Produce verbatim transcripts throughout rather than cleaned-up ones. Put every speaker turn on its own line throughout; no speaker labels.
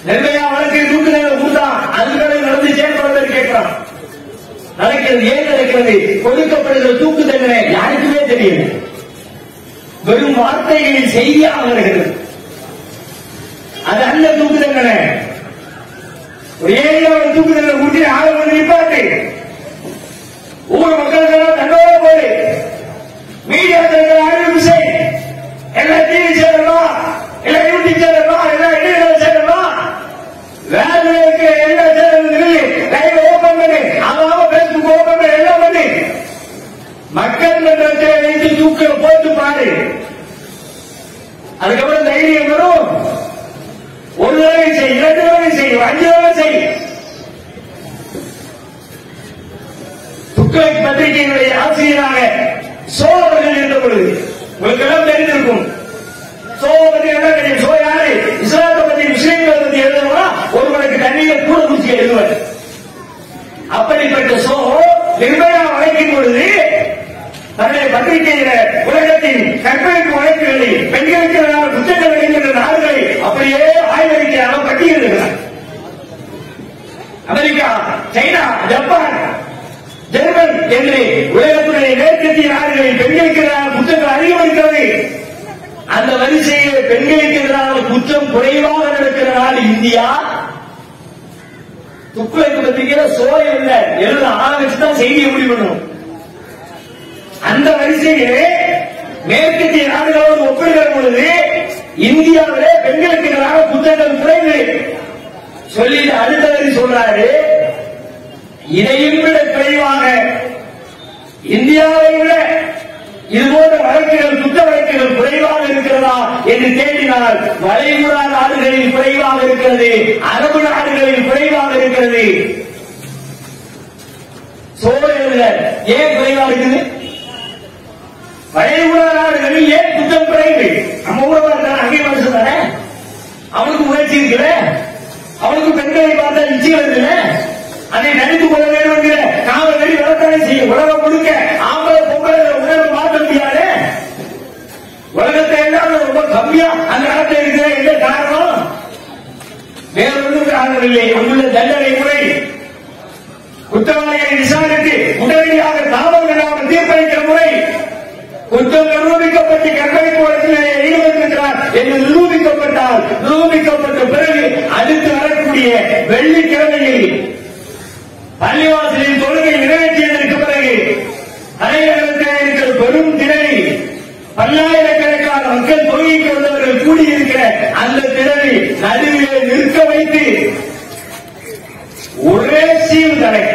நிர்பயா வழக்கு தூக்கு தண்டனை கொடுத்தான், அதுக்காக நடந்து செயல்படுவதை கேட்கிறான். நடக்கிறது ஏன் நடக்கிறது? கொடுக்கப்படுகிற தூக்கு தண்டனை யாருக்குமே தெரியல, வெறும் வார்த்தைகளில் செய்தியாக வருகிறது. அது அல்ல தூக்கு தண்டனை. ஒரு ஏரியாவில் தூக்கு தண்டனை ஊட்டி ஆள வந்து நிப்பாட்டு, ஊர் மக்களுக்கு தண்டோட போடு, மீடியா அறிவிப்பு செய், எல்லா டிவி சேனலும் எல்லா யூடியூப் சேனலும் எல்லா இணையதள சேனலும் வேலைக்கு எல்லா சேனலும் லைவ் ஓபன் பண்ணி அதாவது பேஸ்புக் ஓபன் பண்ணி எல்லாம் பண்ணி மக்கள் மன்றத்தை வைத்து தூக்க போட்டு பாரு. அதுக்கப்புறம் தைரியம் வரும். ஒரு வேலை செய், இரண்டு வேலை செய், அஞ்சு வேலை செய். துக்ளக் பத்திரிகையினுடைய ஆசிரியராக சோ அவர்கள் இருந்த பொழுது உங்களுக்கு எல்லாம் தெரிந்திருக்கும். சோ பத்தி என்ன தெரியும்? சோ யாரு? இஸ்லாத்தை பத்தி முஸ்லீம்களை பத்தி எழுதுவா ஒருவனுக்கு தண்ணீரை கூட குச்சி எழுதுவார். அப்படிப்பட்ட சோ நிர்பயா வழக்கின் பொழுது தன்னுடைய பத்திரிகையில உலகத்தின் கற்பழிப்பு வழக்குகளில் பெண்களுக்கு எதிரான குற்றங்கள் என்கின்ற நாடுகளை அப்படியே ஆய்வறிக்கையாக பட்டியலிடுகிறார். அமெரிக்கா, சைனா, ஜப்பான், ஜெர்மன் என்று உலகத்துடைய மேற்கத்திய நாடுகளில் பெண்களுக்கு எதிரான குற்றங்கள் அதிகம் இருக்கிறது. அந்த வரிசையில் பெண்களுக்கு எதிரான குற்றம் குறைவாக நடக்கிற நாடு இந்தியா. துக்ளக் பத்திரிகையில சோழ இல்லை எழுத ஆரம்பிச்சுதான் செய்தியை முடிவு. அந்த வரிசையிலே மேற்கத்திய நாடுகளோடு ஒப்பிடுகிற பொழுது இந்தியாவிலே பெண்களுக்கு எதிரான குற்றங்கள் குறைவு சொல்லிட்டு அடுத்த வரி சொல்றாரு, இதையும் விட குறைவாக இந்தியாவை விட இதுபோன்ற வழக்குகள் குற்ற வழக்குகள் குறைவாக இருக்கிறதா என்று தேடினால் வளைகுடா நாடுகளில் குறைவாக இருக்கிறது, அரபு நாடுகளில் குறைவாக இருக்கிறது. சோழர்கள் ஏன் குறைவாக இருக்குது? வளைகுடா நாடுகளில் ஏன் குற்றம் குறைவு? நம்ம ஊரவர் தானே, அங்கே மனுஷன் தானே, அவனுக்கு முயற்சி இருக்குல்ல, அவனுக்கு பெண்களை பார்த்தா நிச்சயம் இருக்குல்ல, அதை நடித்துக் கொள்ள வேண்டும் என்கிற காவல் நடி வளர்த்தானே செய்யும். உலகம் முழுக்க ஆம்பளை பொம்பளை உணர்வு மாற்ற முடியாது. உலகத்தை எல்லாம் ரொம்ப கம்மியா அந்த நாட்டில் இருக்கிற எந்த காரணம்? வேறொன்றும் காரணம் இல்லை. அங்குள்ள தண்டனை முறை குற்றவாளிகளை விசாரித்து உடனடியாக காவல் நிலையம் தீர்ப்பளிக்கிற முறை, குற்றம் நிரூபிக்கப்பட்டு கற்பழிப்பு வழக்கில் ஈடுபட்டிருக்கிறார் என்று நிரூபிக்கப்பட்டால் நிரூபிக்கப்பட்ட பிறகு அடுத்து வரக்கூடிய வெள்ளிக்கிழமையில் பள்ளிவாசலில் தொழுகை நிறைவேற்றியதற்கு பிறகு தலைநகரத்தில் இருக்கிற பெரும் திரை பல்லாயிரக்கணக்கான மக்கள் தொழுகைக்கு வந்தவர்கள் கூடியிருக்கிற அந்த திரை நடுவிலே நிற்க வைத்து ஒரே சீல் தடை.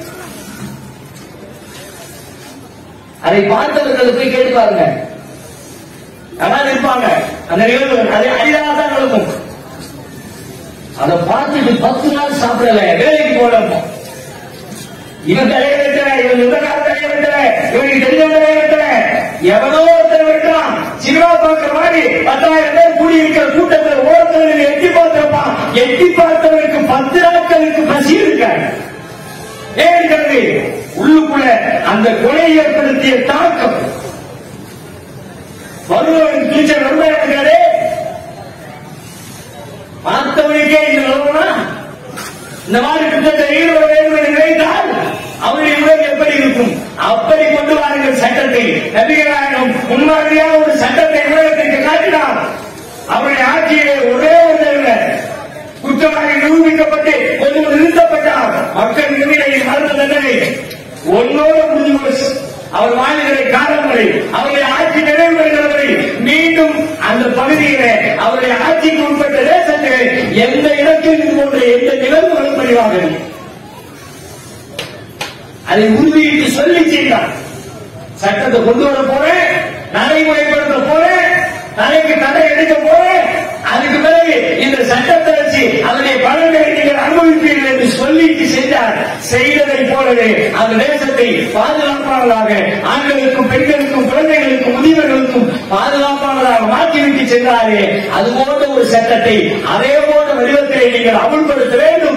அதை பார்த்தவர்கள் போய் கேட்டு பாருங்க, யாராவது இருப்பாங்க அந்த நிகழ்வு, அதை அரிதாக தான் நடக்கும். அதை பார்த்துட்டு பத்து நாள் சாப்பிடல, வேலைக்கு போடணும். இவன் தலையை வெட்டல, இவன் சொந்தக்கார தலையை வெட்டல, இவனுக்கு தெரிஞ்சவங்க தலையை வெட்டல, எவனோ ஒருத்தர் வெட்டான். சினிமா பார்க்கிற மாதிரி பத்தாயிரம் பேர் கூடியிருக்கிற கூட்டத்தில் ஓரத்தில் எட்டி பார்த்திருப்பான். எட்டி பார்த்தவனுக்கு பத்து நாட்களுக்கு பசி இருக்காது. ஏற்கனவே உள்ளுக்குள்ள அந்த கொலை ஏற்படுத்திய தாக்கம் வருவன் டீச்சர் ரொம்ப இருக்காரு. பார்த்தவனுக்கே இந்த நிலவனா இந்த மாதிரி குற்றத்தை ஈடுபட வேண்டும் என்று நினைத்தால் அவருடைய உடல் எப்படி இருக்கும்? அப்படி கொண்டு வாருங்கள் சட்டத்தை. நபிகளாரும் முன்மாதிரியான ஒரு சட்டத்தை உலகத்திற்கு காட்டினார். அவருடைய ஆட்சியிலே ஒரே ஒன்று குற்றமாக நிரூபிக்கப்பட்டு கொஞ்சம் நிறுத்தப்பட்டார். மக்கள் நிலையில் மரண தண்டனை ஒன்னோடு முடிஞ்சு போச்சு. அவர் வாழ்கிற காலங்களை அவருடைய ஆட்சி நிறைவேறுகிறவரை மீண்டும் அந்த பகுதியிலே அவருடைய ஆட்சிக்கு உட்பட்ட தேசத்திலே எந்த இடத்தில் இது போன்ற எந்த நிகழ்வுகளும் பதிவாக அதை உறுதியிட்டு சொல்லி செய்தார். சட்டத்தை கொண்டு வர போறேன், நடைமுறைப்படுத்த போறேன், தலைக்கு தடை எடுக்க போறேன், அதுக்கு பிறகு இந்த சட்டத்தை வச்சு அதனுடைய பலன்களை நீங்கள் அனுபவிப்பீர்கள் என்று சொல்லிட்டு சென்றார். செய்ததை போலவே அந்த தேசத்தை பாதுகாப்பானதாக ஆண்களுக்கும் பெண்களுக்கும் குழந்தைகளுக்கும் முதியவர்களுக்கும் பாதுகாப்பானதாக மாற்றிவிட்டு சென்றாரே, அது போன்ற ஒரு சட்டத்தை அதே போன்ற வடிவத்திலே நீங்கள் அமுல்படுத்த வேண்டும்